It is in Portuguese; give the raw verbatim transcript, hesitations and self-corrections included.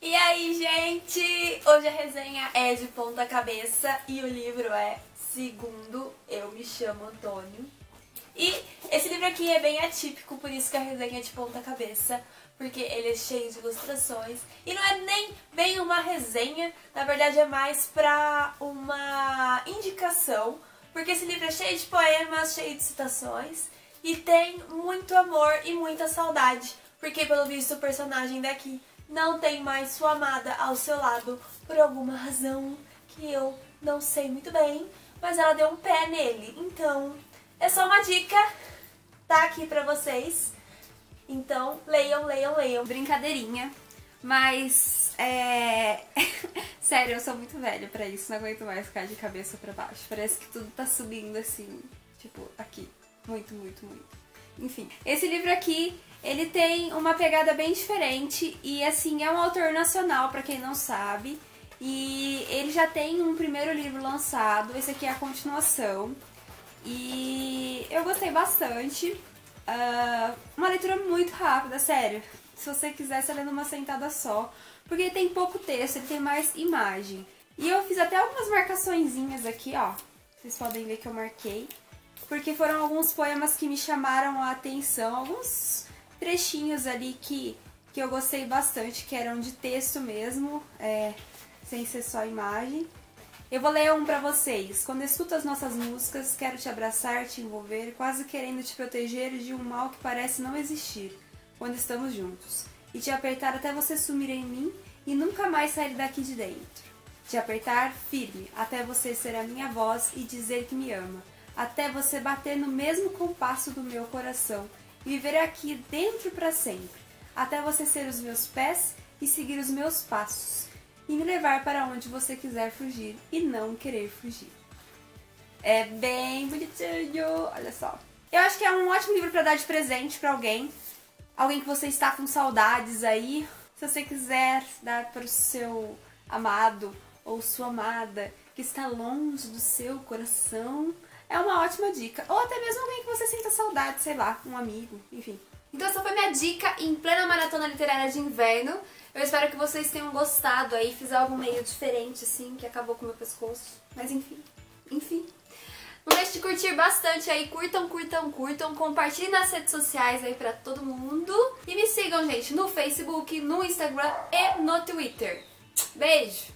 E aí, gente? Hoje a resenha é de ponta cabeça e o livro é Segundo Eu Me Chamo Antônio. E esse livro aqui é bem atípico, por isso que a resenha é de ponta cabeça, porque ele é cheio de ilustrações. E não é nem bem uma resenha, na verdade é mais pra uma indicação, porque esse livro é cheio de poemas, cheio de citações, e tem muito amor e muita saudade, porque pelo visto o personagem daqui não tem mais sua amada ao seu lado por alguma razão que eu não sei muito bem, mas ela deu um pé nele. Então, é só uma dica, tá aqui pra vocês. Então, leiam, leiam, leiam. Brincadeirinha, mas é... sério, eu sou muito velha pra isso, não aguento mais ficar de cabeça pra baixo. Parece que tudo tá subindo assim, tipo, aqui. Muito, muito, muito. Enfim, esse livro aqui, ele tem uma pegada bem diferente e, assim, é um autor nacional, pra quem não sabe. E ele já tem um primeiro livro lançado, esse aqui é a continuação. E eu gostei bastante. Uh, uma leitura muito rápida, sério. Se você quiser, você lê numa sentada só. Porque ele tem pouco texto, ele tem mais imagem. E eu fiz até algumas marcaçõezinhas aqui, ó. Vocês podem ver que eu marquei. Porque foram alguns poemas que me chamaram a atenção. Alguns trechinhos ali que, que eu gostei bastante, que eram de texto mesmo, é, sem ser só imagem. Eu vou ler um pra vocês. Quando escuto as nossas músicas, quero te abraçar, te envolver, quase querendo te proteger de um mal que parece não existir, quando estamos juntos. E te apertar até você sumir em mim e nunca mais sair daqui de dentro. Te apertar firme, até você ser a minha voz e dizer que me ama. Até você bater no mesmo compasso do meu coração e viver aqui dentro pra sempre. Até você ser os meus pés e seguir os meus passos. E me levar para onde você quiser fugir e não querer fugir. É bem bonitinho, olha só. Eu acho que é um ótimo livro para dar de presente para alguém. Alguém que você está com saudades aí. Se você quiser dar para o seu amado ou sua amada que está longe do seu coração, é uma ótima dica. Ou até mesmo alguém que você sinta saudade, sei lá, um amigo, enfim. Então essa foi minha dica em plena maratona literária de inverno. Eu espero que vocês tenham gostado aí, fiz algo meio diferente assim, que acabou com o meu pescoço. Mas enfim, enfim. Não deixe de curtir bastante aí, curtam, curtam, curtam, compartilhem nas redes sociais aí pra todo mundo. E me sigam, gente, no Facebook, no Instagram e no Twitter. Beijo!